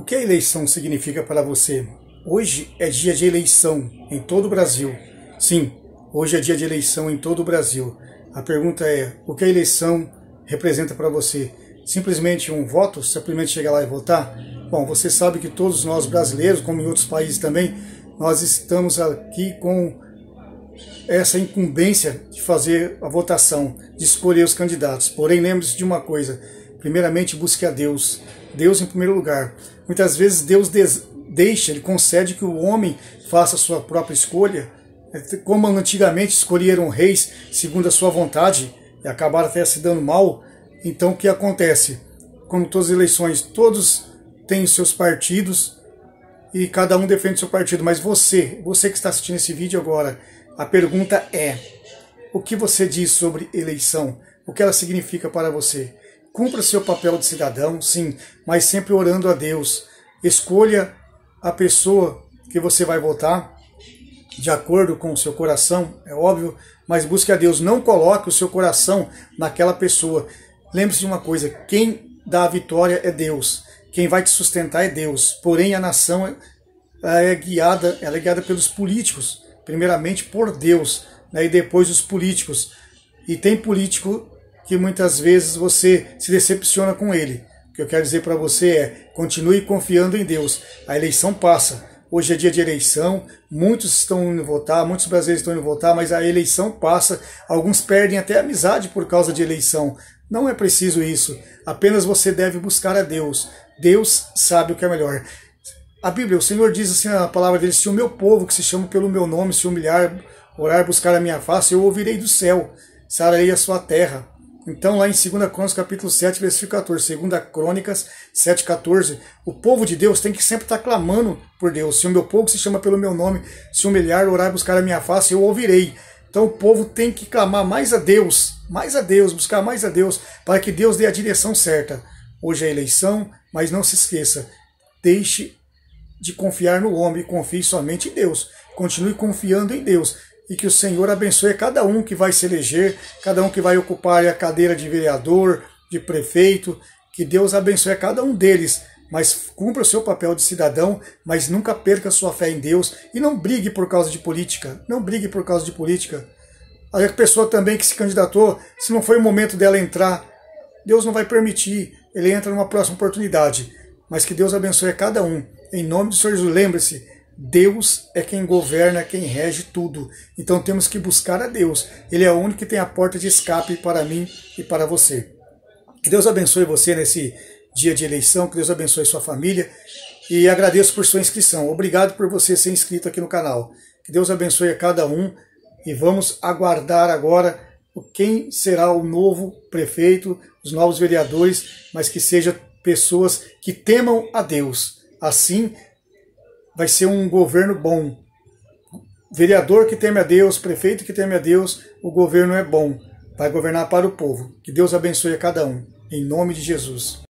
O que a eleição significa para você? Hoje é dia de eleição em todo o Brasil. Sim, hoje é dia de eleição em todo o Brasil. A pergunta é, o que a eleição representa para você? Simplesmente um voto? Simplesmente chegar lá e votar? Bom, você sabe que todos nós brasileiros, como em outros países também, nós estamos aqui com essa incumbência de fazer a votação, de escolher os candidatos. Porém, lembre-se de uma coisa, primeiramente busque a Deus. Deus em primeiro lugar. Muitas vezes Deus deixa, Ele concede que o homem faça a sua própria escolha, como antigamente escolheram reis segundo a sua vontade e acabaram até se dando mal. Então o que acontece? Como todas as eleições, todos têm os seus partidos e cada um defende o seu partido, mas você que está assistindo esse vídeo agora, a pergunta é, o que você diz sobre eleição? O que ela significa para você? Cumpra seu papel de cidadão, sim, mas sempre orando a Deus. Escolha a pessoa que você vai votar de acordo com o seu coração, é óbvio, mas busque a Deus. Não coloque o seu coração naquela pessoa. Lembre-se de uma coisa, quem dá a vitória é Deus. Quem vai te sustentar é Deus. Porém, a nação é guiada pelos políticos, primeiramente por Deus, né, e depois os políticos. E tem político que muitas vezes você se decepciona com ele. O que eu quero dizer para você é, continue confiando em Deus. A eleição passa. Hoje é dia de eleição, muitos estão indo votar, muitos brasileiros estão indo votar, mas a eleição passa. Alguns perdem até a amizade por causa de eleição. Não é preciso isso. Apenas você deve buscar a Deus. Deus sabe o que é melhor. A Bíblia, o Senhor diz assim na palavra dele, se o meu povo que se chama pelo meu nome se humilhar, orar, buscar a minha face, eu ouvirei do céu, sararei a sua terra. Então lá em 2 Crônicas capítulo 7, versículo 14, 2 Crônicas 7, 14, o povo de Deus tem que sempre estar clamando por Deus. Se o meu povo que se chama pelo meu nome se humilhar, orar, buscar a minha face, eu ouvirei. Então o povo tem que clamar mais a Deus, buscar mais a Deus, para que Deus dê a direção certa. Hoje é eleição, mas não se esqueça, deixe de confiar no homem, confie somente em Deus. Continue confiando em Deus. E que o Senhor abençoe cada um que vai se eleger, cada um que vai ocupar a cadeira de vereador, de prefeito. Que Deus abençoe cada um deles. Mas cumpra o seu papel de cidadão, mas nunca perca a sua fé em Deus. E não brigue por causa de política. Não brigue por causa de política. A pessoa também que se candidatou, se não foi o momento dela entrar, Deus não vai permitir. Ele entra numa próxima oportunidade. Mas que Deus abençoe cada um. Em nome do Senhor Jesus, lembre-se, Deus é quem governa, quem rege tudo. Então temos que buscar a Deus. Ele é o único que tem a porta de escape para mim e para você. Que Deus abençoe você nesse dia de eleição, que Deus abençoe sua família. E agradeço por sua inscrição. Obrigado por você ser inscrito aqui no canal. Que Deus abençoe a cada um. E vamos aguardar agora quem será o novo prefeito, os novos vereadores, mas que sejam pessoas que temam a Deus. Assim, vai ser um governo bom. Vereador que teme a Deus, prefeito que teme a Deus, o governo é bom. Vai governar para o povo. Que Deus abençoe a cada um. Em nome de Jesus.